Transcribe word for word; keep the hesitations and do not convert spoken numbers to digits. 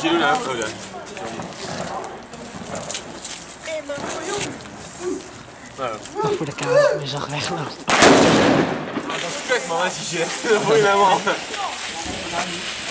je doen nou? Oh, daar. Nog voor de camera, je zag weglopen. Dat is kut man, als je shit. Dat voel je helemaal.